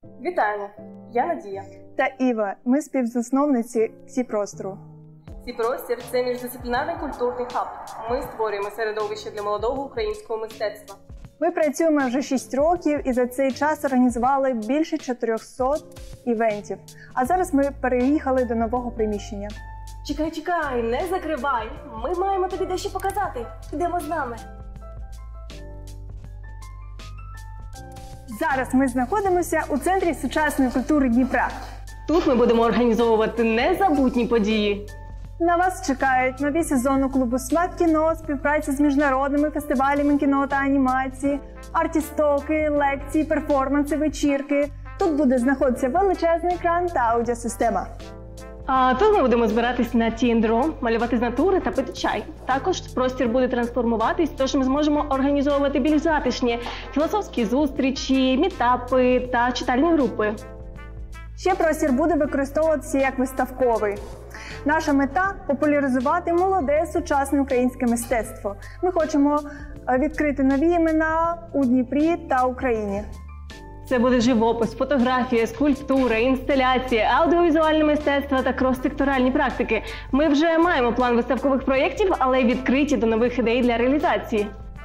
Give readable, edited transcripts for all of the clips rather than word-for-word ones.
Вітаємо! Я Надія. Та Іва. Ми співзасновниці Ksi Простору. Ksi Prostir – це міждисциплінарний культурний хаб. Ми створюємо середовище для молодого українського мистецтва. Ми працюємо вже 6 років і за цей час організували більше 400 івентів. А зараз ми переїхали до нового приміщення. Чекай, не закривай! Ми маємо тобі дещо показати. Йдемо з нами. Зараз ми знаходимося у Центрі сучасної культури Дніпра. Тут ми будемо організовувати незабутні події. На вас чекають нові сезони клубу «Смак кіно», співпраця з міжнародними фестивалями кіно та анімації, артістоки, лекції, перформанси, вечірки. Тут буде знаходитися величезний екран та аудіосистема. А тут ми будемо збиратись на Ті&Ро, малювати з натури та пити чай. Також простір буде трансформуватись, тож ми зможемо організовувати більш затишні філософські зустрічі, мітапи та читальні групи. Ще простір буде використовуватися як виставковий. Наша мета – популяризувати молоде сучасне українське мистецтво. Ми хочемо відкрити нові імена у Дніпрі та Україні. Це буде живопис, фотографія, скульптура, інсталяція, аудіовізуальне мистецтво та крос-секторальні практики. Ми вже маємо план виставкових проєктів, але відкриті до нових ідей для реалізації.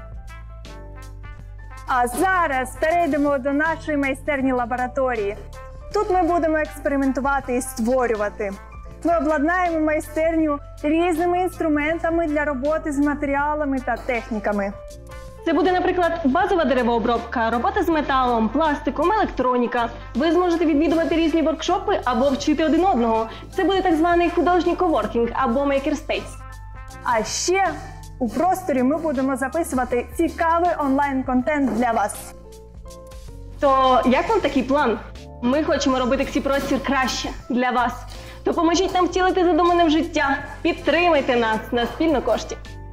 А зараз перейдемо до нашої майстерні лабораторії. Тут ми будемо експериментувати і створювати. Ми обладнаємо майстерню різними інструментами для роботи з матеріалами та техніками. Це буде, наприклад, базова деревообробка, робота з металом, пластиком, електроніка. Ви зможете відвідувати різні воркшопи або вчити один одного. Це буде так званий художній коворкінг або мейкерспейс. А ще у просторі ми будемо записувати цікавий онлайн-контент для вас. То як вам такий план? Ми хочемо робити Ksi Prostir краще для вас. Допоможіть нам втілити задумане в життя. Підтримайте нас на спільну кошті.